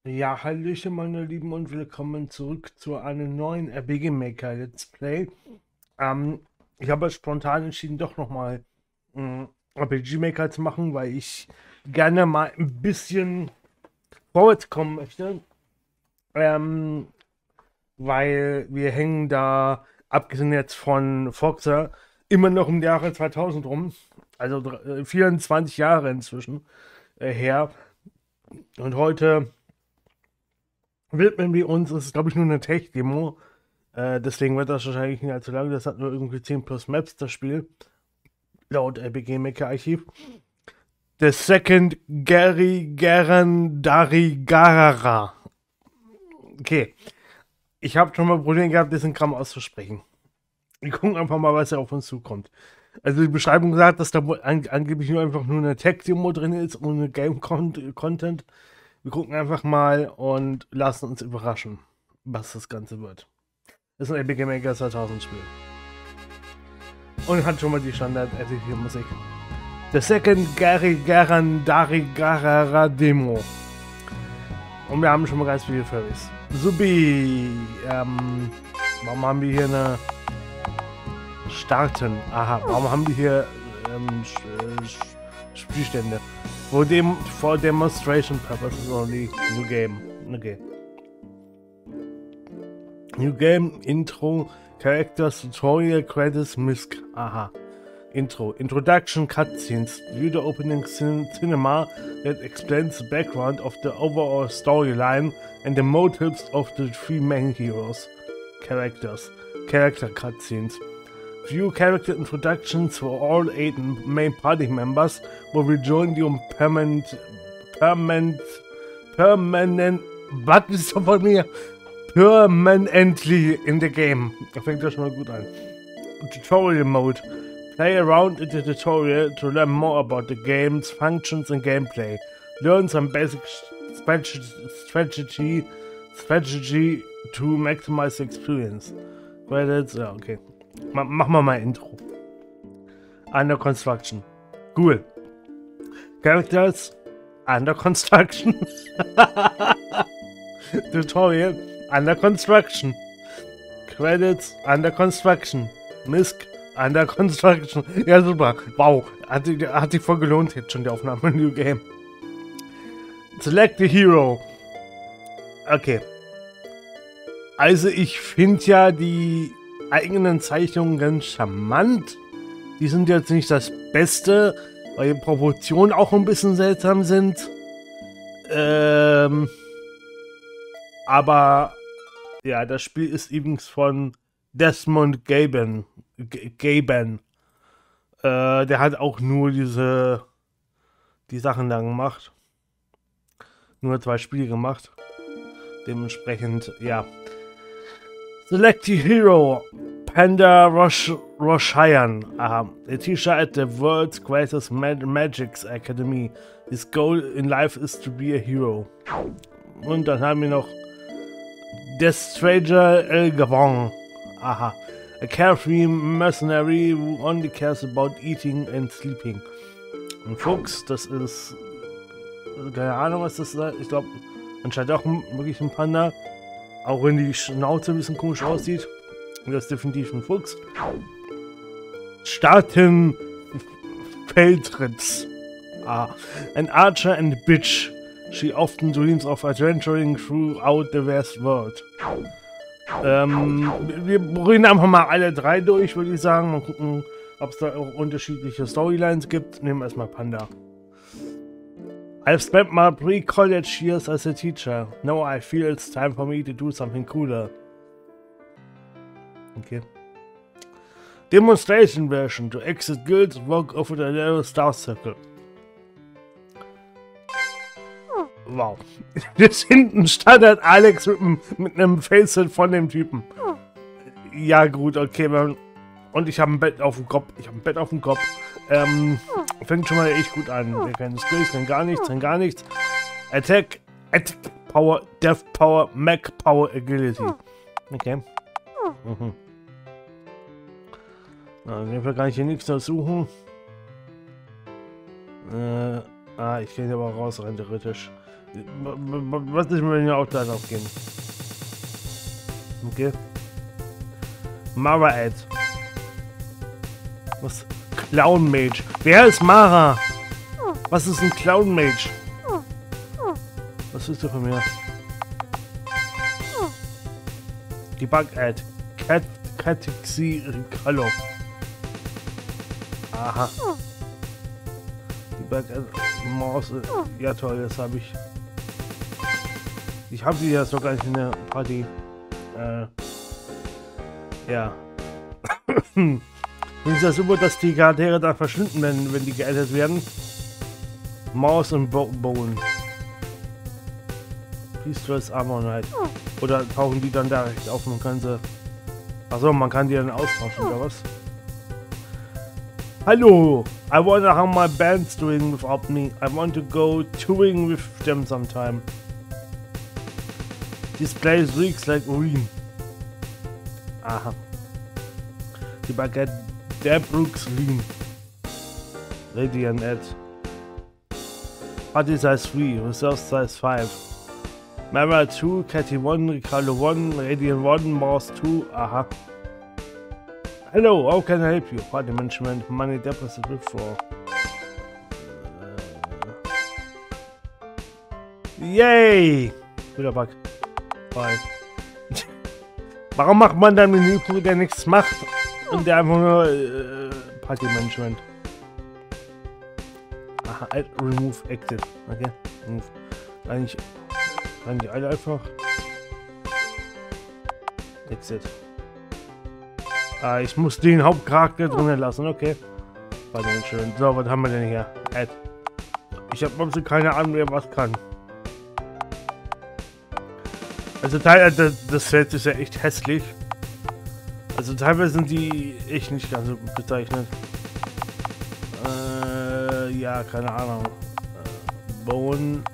Ja, hallöchen meine Lieben und willkommen zurück zu einem neuen RPG Maker Let's Play. Ähm, Ich habe spontan entschieden, doch nochmal RPG Maker zu machen, weil ich gerne mal ein bisschen vorwärts kommen möchte. Ähm, Weil wir hängen da, abgesehen jetzt von Foxer, immer noch im Jahre 2000 rum. Also 24 Jahre inzwischen her. Und heute widmen wir uns, es ist glaube ich nur eine Tech-Demo. Deswegen wird das wahrscheinlich nicht allzu lang. Das hat nur irgendwie 10 plus Maps, das Spiel. Laut RPG Maker Archiv. The Second Gary Garandari Garara. Okay. Ich habe schon mal Probleme gehabt, diesen Kram auszusprechen. Wir gucken einfach mal, was da auf uns zukommt. Also die Beschreibung sagt, dass da angeblich nur einfach nur eine Tech-Demo drin ist, ohne Game-Content. Wir gucken einfach mal und lassen uns überraschen, was das Ganze wird. Das ist ein RPG Maker 2000 Spiel. Und hat schon mal die Standard-RPG-Musik. The Second Gary Garandari Garara Demo. Und wir haben schon mal ganz viele Furries. Subi. Warum haben wir hier eine Starten? Aha, warum haben wir hier Spielstände? For demonstration purposes only. New game. Okay. New game, Intro, Characters, Tutorial, Credits, Misc. Aha. Intro. Introduction cutscenes. View the opening cinema that explains the background of the overall storyline and the motives of the three main heroes. Characters. Character cutscenes. View character introductions for all 8 main party members will rejoin you was ist doch von mir? Permanently in the game. Da fängt das schon mal gut an. Tutorial Mode. Play around in the tutorial to learn more about the game's functions and gameplay. Learn some basic strategy to maximize the experience. Credits, ja, okay. Machen wir mal Intro. Under construction. Cool. Characters under construction. Tutorial under construction. Credits under construction. Misc under construction. Ja, super. Wow. Hat sich voll gelohnt jetzt schon die Aufnahme New Game. Select the Hero. Okay. Also ich finde ja die eigenen Zeichnungen ganz charmant. Die sind jetzt nicht das Beste, weil die Proportionen auch ein bisschen seltsam sind. Aber ja, das Spiel ist übrigens von Desmond Gaben. Der hat auch nur die Sachen da gemacht. Nur 2 Spiele gemacht. Dementsprechend, ja. Select the hero. Panda Roshayan. A teacher at the world's greatest Magics Academy. His goal in life is to be a hero. Und dann haben wir noch The Stranger El Gabon. Aha. A carefree mercenary who only cares about eating and sleeping. Ein Fuchs, das ist... keine Ahnung, was das ist. Ich glaube, anscheinend auch wirklich ein Panda. Auch wenn die Schnauze ein bisschen komisch aussieht. Das ist definitiv ein Fuchs. Starten Feldritz. An archer and bitch. She often dreams of adventuring throughout the vast world. Wir probieren einfach mal alle 3 durch, würde ich sagen. Mal gucken, ob es da auch unterschiedliche Storylines gibt. Nehmen wir erstmal Panda. I've spent my pre-college years as a teacher. Now I feel it's time for me to do something cooler. Okay. Demonstration version. To exit guilds, walk over the narrow star circle. Wow. Das hinten Standard Alex mit einem Facet von dem Typen. Ja gut, okay. Und ich habe ein Bett auf dem Kopf. Fängt schon mal echt gut an. Wir kennen Skills, kann gar nichts. Attack Power, Death Power, Mac Power, Agility. Okay. Mhm. Na, in dem Fall kann ich hier nichts untersuchen. Ich kann hier aber raus rein theoretisch. Was ist, wenn wir auch da drauf gehen? Okay. Mara Ad. Was? Clown Mage. Wer ist Mara? Was ist ein Clown Mage? Was willst du von mir? Debug Ad. Catixi Ricallo. Aha. Debug Ad. Maus. Ja toll, das habe ich. Ich habe die jetzt noch gar nicht in der Party. Ja. Finde ich das super, dass die Charaktere da verschwinden, wenn die geändert werden. Maus und Bone. Peace Armor Knight. Oder tauchen die dann direkt auf und kann sie. Achso, man kann die dann austauschen oder was? Hallo! I wonder how my band's doing without me. I want to go touring with them sometime. This place reeks like urine. Aha. Die Baguette der Brooks Lean. Radiant Ed. Party size 3, Reserve size 5. Mara 2, Catty 1, Ricardo 1, Radiant 1, Mars 2. Aha. Hello, how can I help you? Party Management, Money Deposit Withdraw. Yay! Guter Bug. Bye. Warum macht man dann einen Menü, der nichts macht und der einfach nur Party Management? Aha, Remove Exit. Okay, Remove. Kann die alle einfach Exit. Ah, ich muss den Hauptcharakter drinnen lassen, okay. Party Management. So, was haben wir denn hier? Add. Ich habe absolut keine Ahnung, wer was kann. Also das Feld ist ja echt hässlich. Also teilweise sind die echt nicht ganz so gut gezeichnet. Ja, keine Ahnung. Bone,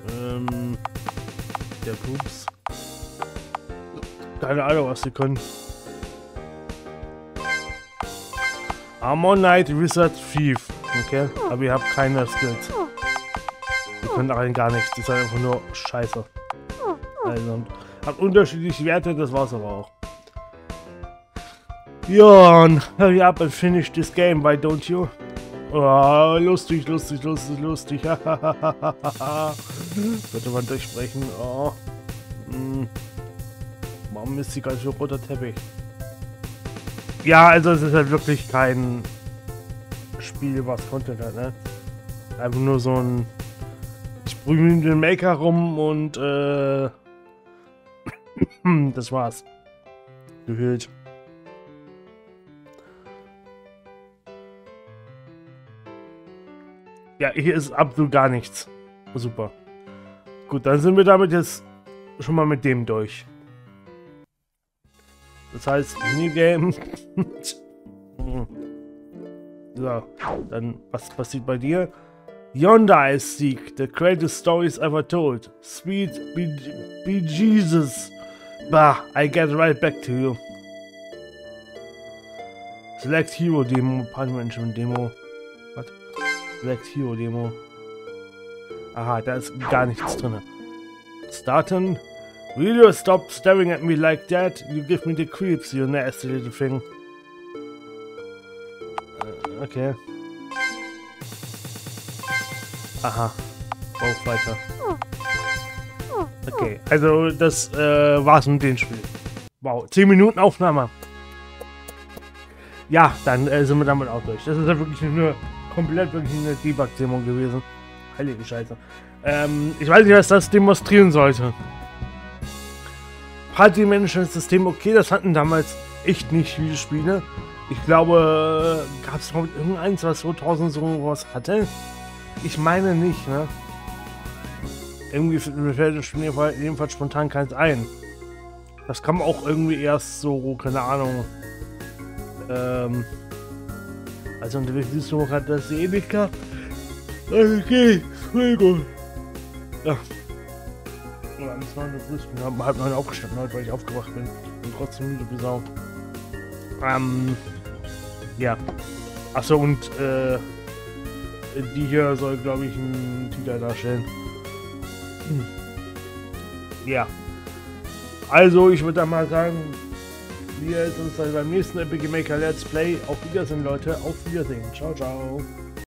der Pups. Keine Ahnung, was sie können. Armor Knight, Wizard, Thief. Okay, aber ihr habt keine Skills. Ihr könnt rein gar nichts. Das ist halt einfach nur Scheiße. Also, hat unterschiedliche Werte, das war's aber auch. Ja, und hurry up and finish this game, why don't you? Oh, lustig. Könnte man durchsprechen. Oh. Warum ist sie ganz so roter Teppich? Ja, also es ist halt wirklich kein Spiel, was Content hat, ne? Einfach nur so ein... Ich sprühe mit dem Maker rum und das war's. Gehüllt. Ja, hier ist absolut gar nichts. Super. Gut, dann sind wir damit jetzt schon mal mit dem durch. Das heißt, New Game. So, dann was passiert bei dir? Yonder I seek, the greatest stories ever told. Sweet be Jesus. Bah, I get right back to you. Select Hero Demo, Party Management Demo. Was? Select Hero Demo. Aha, da ist gar nichts drin. Starten. Will you stop staring at me like that? You give me the creeps, you nasty little thing. Okay. Aha. Auf weiter. Okay, also das war's mit dem Spiel. Wow, 10 Minuten Aufnahme. Ja, dann sind wir damit auch durch. Das ist ja wirklich nur komplett wirklich eine Debug-Demo gewesen. Heilige Scheiße. Ich weiß nicht, was das demonstrieren sollte. Party-Management-System, okay, das hatten damals echt nicht viele Spiele. Ich glaube, gab es noch irgendeins, was 2000 sowas hatte? Ich meine nicht, ne? Irgendwie mir fällt das Spiel jedenfalls spontan keins ein. Das kam auch irgendwie erst so, keine Ahnung. Also unterwegs ist noch hat das eh nicht gehabt. Okay, Entschuldigung. Ja. Ja, das war eine Grüße. Ich bin halb 9 aufgestanden heute, weil ich aufgewacht bin. Und trotzdem müde wie Sau. Ja. Achso, und die hier soll, glaube ich, einen Tiger darstellen. Ja. Also, ich würde mal sagen, wir sehen uns dann beim nächsten RPG Maker Let's Play. Auf Wiedersehen, Leute. Auf Wiedersehen. Ciao, ciao.